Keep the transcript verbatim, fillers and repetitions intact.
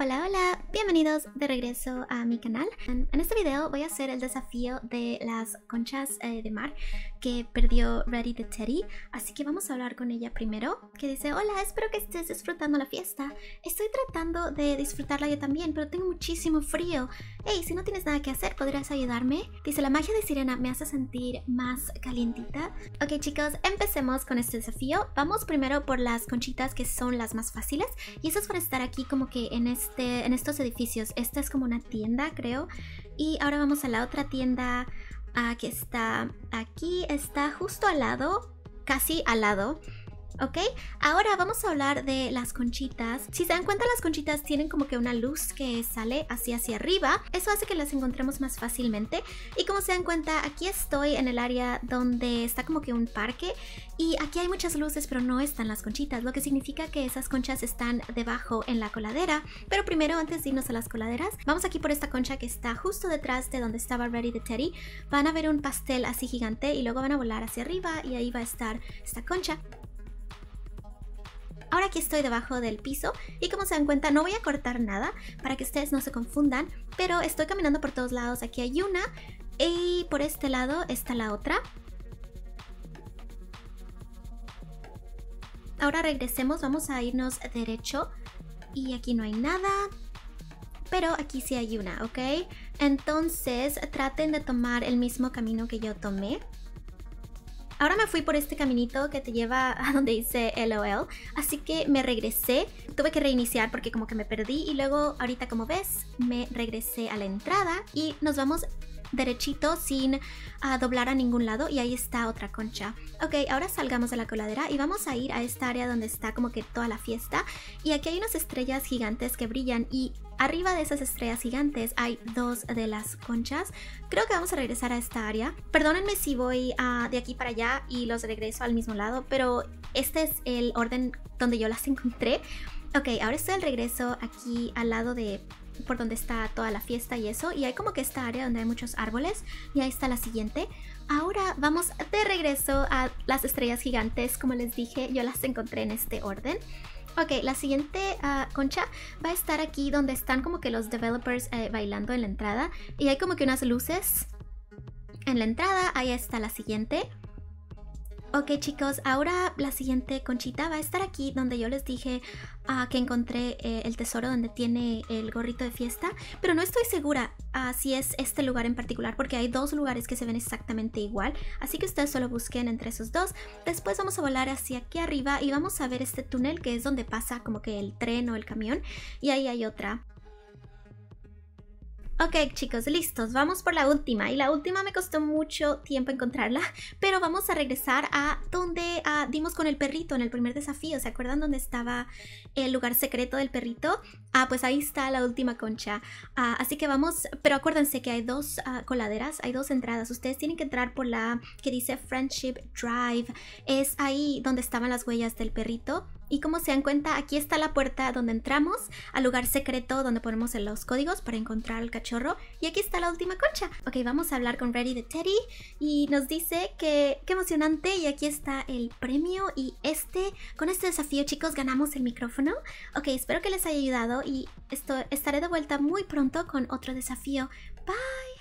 Hola, hola, bienvenidos de regreso a mi canal. En, en este video voy a hacer el desafío de las conchas eh, de mar que perdió Ready the Teddy, así que vamos a hablar con ella primero, que dice: hola, espero que estés disfrutando la fiesta. Estoy tratando de disfrutarla yo también, pero tengo muchísimo frío. Hey, si no tienes nada que hacer, ¿podrías ayudarme? Dice: la magia de sirena me hace sentir más calientita. Ok, chicos, empecemos con este desafío. Vamos primero por las conchitas, que son las más fáciles, y esas van a estar aquí como que en este en estos edificios. Esta es como una tienda, creo. Y ahora vamos a la otra tienda, uh, que está aquí, está justo al lado, casi al lado. Ok, ahora vamos a hablar de las conchitas. Si se dan cuenta, las conchitas tienen como que una luz que sale hacia hacia arriba. Eso hace que las encontremos más fácilmente. Y como se dan cuenta, aquí estoy en el área donde está como que un parque, y aquí hay muchas luces, pero no están las conchitas, lo que significa que esas conchas están debajo en la coladera. Pero primero, antes de irnos a las coladeras, vamos aquí por esta concha que está justo detrás de donde estaba Ready the Teddy. Van a ver un pastel así gigante y luego van a volar hacia arriba y ahí va a estar esta concha. Ahora aquí estoy debajo del piso y como se dan cuenta, no voy a cortar nada para que ustedes no se confundan, pero estoy caminando por todos lados. Aquí hay una y por este lado está la otra. Ahora regresemos, vamos a irnos derecho y aquí no hay nada, pero aquí sí hay una, ¿ok? Entonces traten de tomar el mismo camino que yo tomé. Ahora me fui por este caminito que te lleva a donde dice L O L, así que me regresé. Tuve que reiniciar porque como que me perdí y luego ahorita, como ves, me regresé a la entrada y nos vamos derechito sin uh, doblar a ningún lado, y ahí está otra concha. Ok, ahora salgamos de la coladera y vamos a ir a esta área donde está como que toda la fiesta, y aquí hay unas estrellas gigantes que brillan y arriba de esas estrellas gigantes hay dos de las conchas. Creo que vamos a regresar a esta área. Perdónenme si voy uh, de aquí para allá y los regreso al mismo lado, pero este es el orden donde yo las encontré. Ok, ahora estoy al regreso aquí al lado de por donde está toda la fiesta y eso, y hay como que esta área donde hay muchos árboles, y ahí está la siguiente. Ahora vamos de regreso a las estrellas gigantes. Como les dije, yo las encontré en este orden. Ok, la siguiente uh, concha va a estar aquí donde están como que los developers eh, bailando en la entrada, y hay como que unas luces en la entrada. Ahí está la siguiente. Ok, chicos, ahora la siguiente conchita va a estar aquí donde yo les dije uh, que encontré eh, el tesoro donde tiene el gorrito de fiesta, pero no estoy segura uh, si es este lugar en particular, porque hay dos lugares que se ven exactamente igual, así que ustedes solo busquen entre esos dos. Después vamos a volar hacia aquí arriba y vamos a ver este túnel que es donde pasa como que el tren o el camión, y ahí hay otra. Ok, chicos, listos, vamos por la última, y la última me costó mucho tiempo encontrarla, pero vamos a regresar a donde uh, dimos con el perrito en el primer desafío. ¿Se acuerdan dónde estaba el lugar secreto del perrito? Ah, pues ahí está la última concha. Uh, así que vamos, pero acuérdense que hay dos uh, coladeras, hay dos entradas. Ustedes tienen que entrar por la que dice Friendship Drive. Es ahí donde estaban las huellas del perrito. Y como se dan cuenta, aquí está la puerta donde entramos al lugar secreto donde ponemos los códigos para encontrar al cachorro. Y aquí está la última concha. Ok, vamos a hablar con Ready the Teddy y nos dice que qué emocionante, y aquí está el premio. Y este, con este desafío, chicos, ganamos el micrófono. Ok, espero que les haya ayudado y esto, estaré de vuelta muy pronto con otro desafío. Bye.